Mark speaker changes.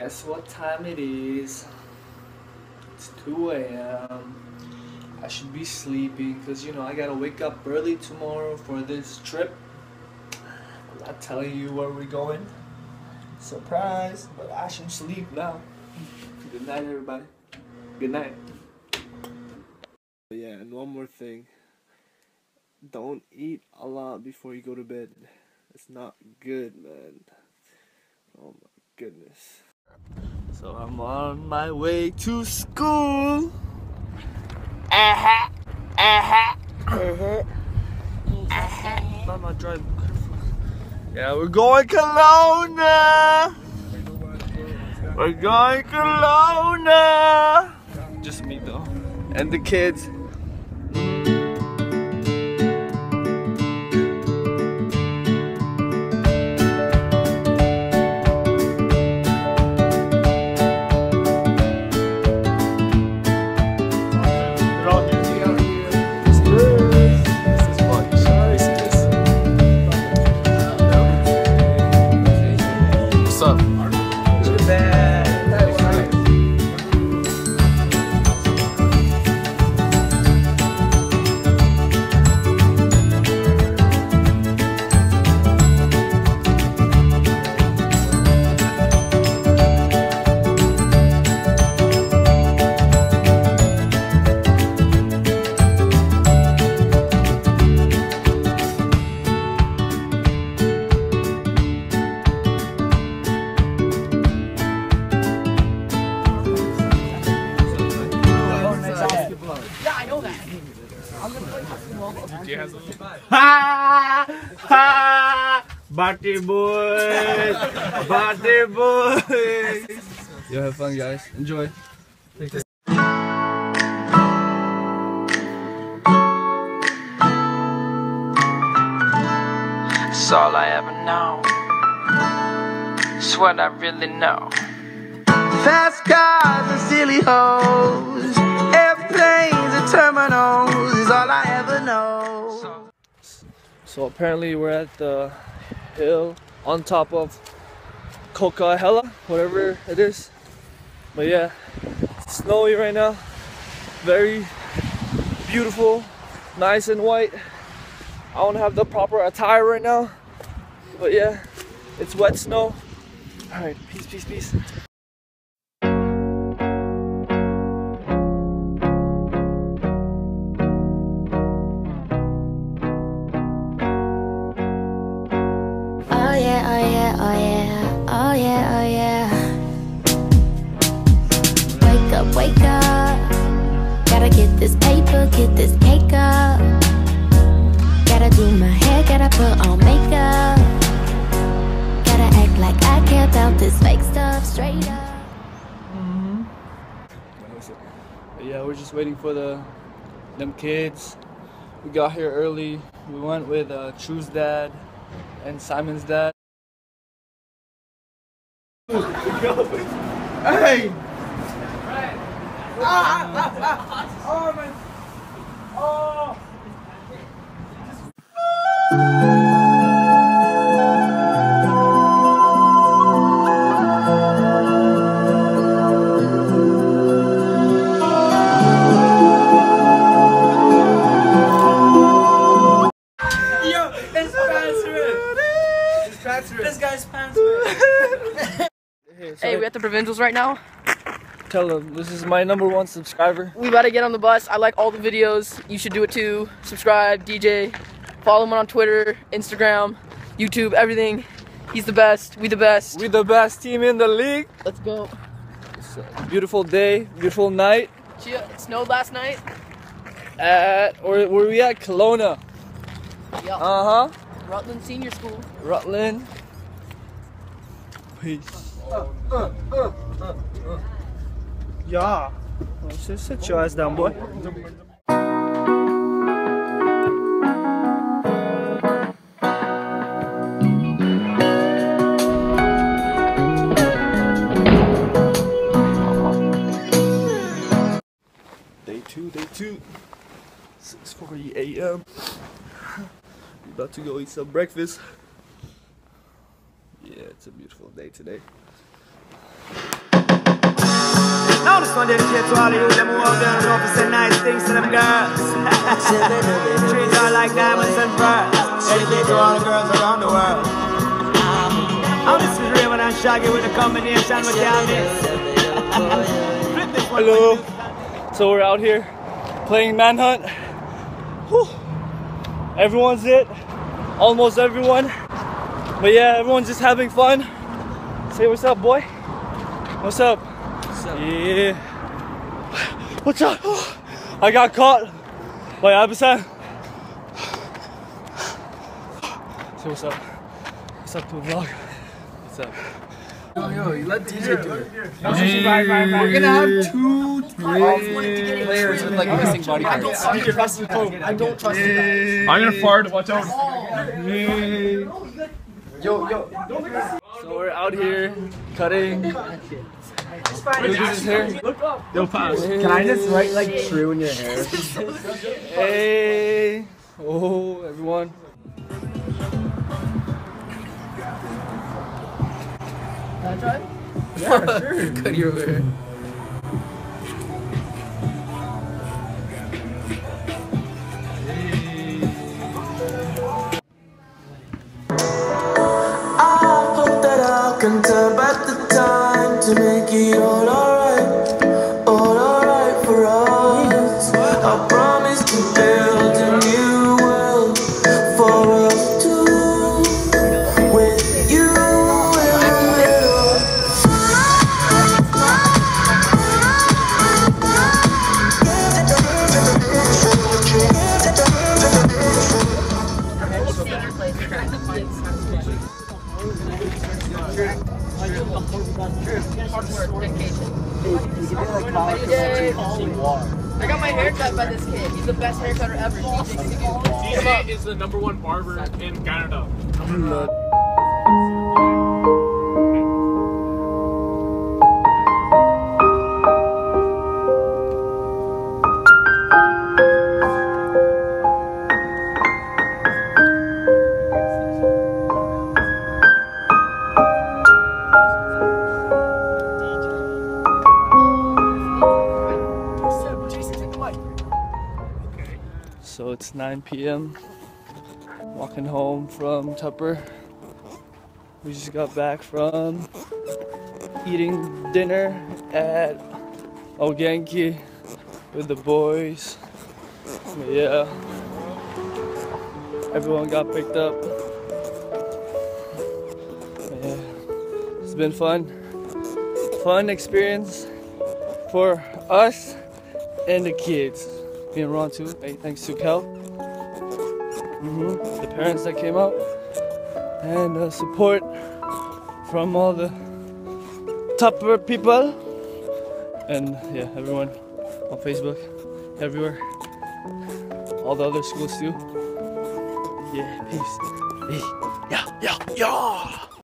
Speaker 1: Guess what time it is? It's 2 a.m. I should be sleeping because, you know, I gotta wake up early tomorrow for this trip. I'm not telling you where we're going. Surprise! But I should sleep now. Good night, everybody. Good night. Yeah, and one more thing. Don't eat a lot before you go to bed. It's not good, man. Oh my goodness. So I'm on my way to school. Mama, drive. Yeah, we're going Kelowna. We're going Kelowna. Just me though, and the kids.
Speaker 2: Ha ha! Party boys! Party boys!
Speaker 1: Yo, have fun, guys. Enjoy. Take care.
Speaker 3: It's all I ever know. It's what I really know. Fast cars and silly hoes, airplanes and terminals is all I ever know.
Speaker 1: So apparently we're at the hill on top of Coquihalla, whatever it is. But yeah, it's snowy right now. Very beautiful, nice and white. I don't have the proper attire right now. But yeah, it's wet snow. Alright, peace, peace, peace.
Speaker 4: Wake up, gotta get this paper, get this cake up. Gotta do my hair, gotta put on makeup. Gotta act like I care about this fake stuff, straight up.
Speaker 1: Yeah, we're just waiting for them kids. We got here early. We went with True's dad and Simon's dad.
Speaker 2: Hey! Oh my! Oh! Yo, it's transferring. This guy's transferring.
Speaker 5: Hey, we're at the Provincials right now.
Speaker 1: Tell them this is my #1 subscriber.
Speaker 5: We about to get on the bus. I like all the videos. You should do it too. Subscribe, DJ. Follow him on Twitter, Instagram, YouTube, everything. He's the best. We the best.
Speaker 1: We the best team in the league.
Speaker 5: Let's go.
Speaker 1: It's a beautiful day, beautiful night.
Speaker 5: It snowed last night.
Speaker 1: Where we at? Kelowna.
Speaker 5: Yep. Rutland Senior School.
Speaker 1: Rutland. Peace.
Speaker 2: Yeah. Sit your ass down, boy.
Speaker 1: Day two. 6:40 a.m. We're about to go eat some breakfast. Yeah, it's a beautiful day today.
Speaker 3: one dedicated to all of you them who out there and know to say nice things to them girls. Treat her like diamonds and pearls. Dedicated to all the girls around the world. Oh, this is Raven and Shaggy with a combination with Yamis.
Speaker 1: Hello. So we're out here playing Manhunt. Whew. Everyone's it. Almost everyone. But yeah, everyone's just having fun. Say what's up, boy. What's up? What's up? Yeah. What's up? I got caught by Abisan. Say what's up. What's up to the vlog? What's up?
Speaker 6: Yo, you let DJ do it.
Speaker 2: We're gonna have 2, 3
Speaker 6: Players with like missing body parts.
Speaker 2: I don't trust you.
Speaker 1: I'm gonna fart. Watch out.
Speaker 6: Yo.
Speaker 1: So we're out here cutting. Lucas is here.
Speaker 2: Yo, pass.
Speaker 6: Can I just write like true in your hair?
Speaker 1: Hey. Oh, everyone.
Speaker 5: Can I try?
Speaker 6: Yeah, sure. Cut your hair.
Speaker 3: I hope that I can turn back the time to make it all alright for us. I promise to build a new world for us two, with you in the middle.
Speaker 5: I got my hair cut by this kid. He's the best haircutter ever.
Speaker 2: DJ is the #1 barber in Canada.
Speaker 1: So it's 9 p.m. Walking home from Tupper. We just got back from eating dinner at Ogenki with the boys. But yeah, everyone got picked up. But yeah, it's been fun experience for us and the kids. Me and Ron too, thanks to Kel. The parents that came out, and support from all the Tupper people, and yeah, everyone on Facebook, everywhere, all the other schools too. Yeah, peace. Hey, yeah.